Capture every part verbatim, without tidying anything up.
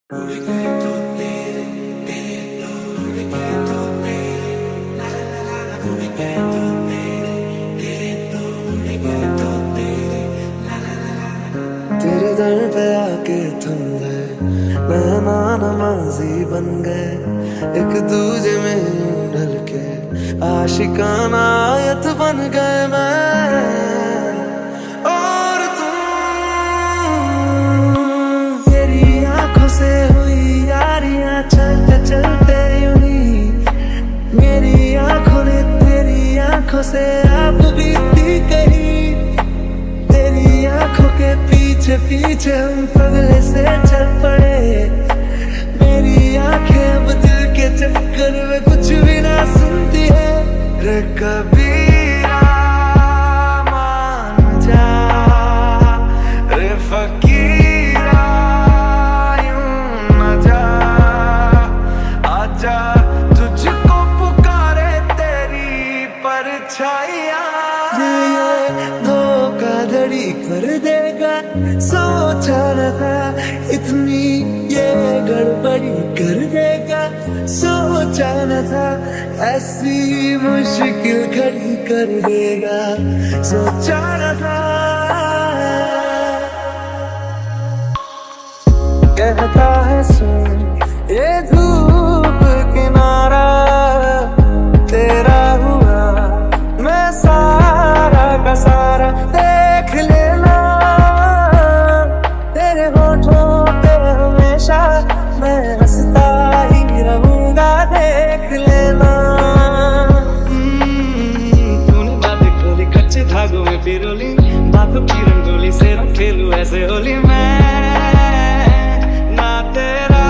तेरे दर पे आके थम गए, मेहमान नमाजी बन गए, एक दूजे में यूं ढल के आशिकाना आयत बन गए मैं और तुम। तेरी आंखों से हुई यारियां चलते चलते यूं ही, मेरी आंखों ने तेरी आंखों से आप बीती कही। तेरी आंखों के पीछे पीछे हम पगले से चल पड़े, मेरी आंखें अब दिल के चक्कर में कुछ भी ना सुनती है। रे कबीरा मान जा, रे फकीरा यूं न जा, आजा तुझको पुकारे तेरी परछाइयां। ये धोखाधड़ी कर देगा सोचा न था, इतनी ये गड़बड़ी कर देगा सोचा न था, ऐसी मुश्किल खड़ी कर देगा सोचा न था। कहता है सुन ये धूप किनारा तेरा हुआ, मैं सारा का सारा देख लेना, तेरे होठों पे हमेशा मैं हंसता ही रहूंगा देख लेना। तूने बातें खोली कच्चे धागों में पिरोली, बातों की रंगोली से रंग खेलूं ऐसे होली मैं ना तेरा।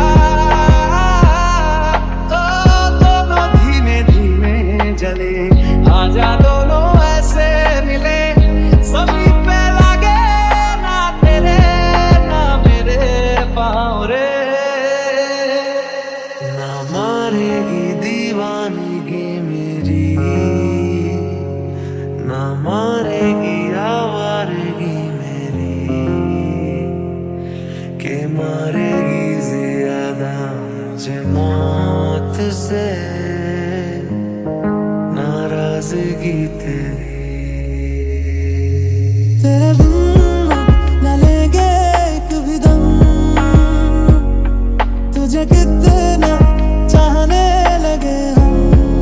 ओ दोनों धीमे धीमे जले, आजा दोनों ऐसे मिले, सभी पे लगे ना तेरे ना मेरे पाँव रे। ना मारेगी दीवानगी मेरी, ना मारेगी आवारगी मेरी, के मारेगी ज्यादा मुझे मौत से नाराजगी तेरी। तेरे बिन न लेंगे एक भी दम, तुझे कितना चाहने लगे हम।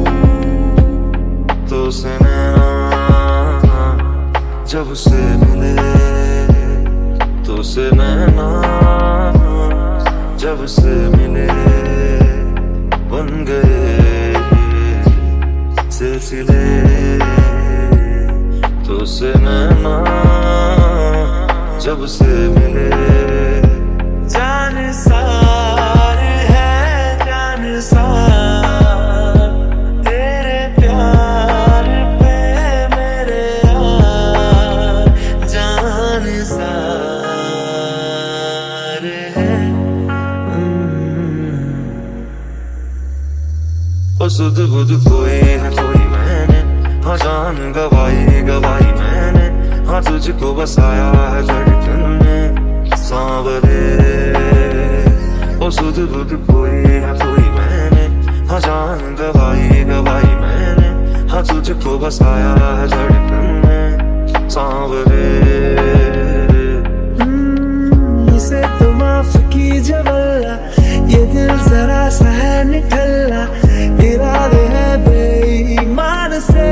तो से नैना जब से मिले, तो से नैना जब से मिले, बन गए सिलसिले। तो से नैना जब से मिले, जान सार है जान सार, तेरे प्यार पे मेरे यार जान सार है। ओ सुध बुध कोई है कोई मैंने, हाँ जान गवाई गवाई मैंने, हाँ तुझको बसाया है धड़कन में सांवरे। ओ सुध बुध कोई है कोई मैंने, हाँ जान गवाई गवाई मैंने, हाँ तुझको बसाया है धड़कन में सांवरे। इसे तो माफ कीजिए वल्ला, ये दिल जरा सा है निठल्ला, इरादे है बेईमान से,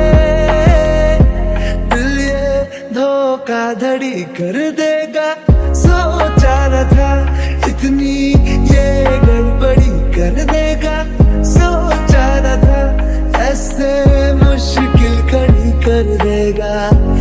दिल ये धोखाधड़ी कर देगा सोचा न था, इतनी ये गड़बड़ी कर देगा सोचा न था, ऐसे मुश्किल खड़ी कर देगा।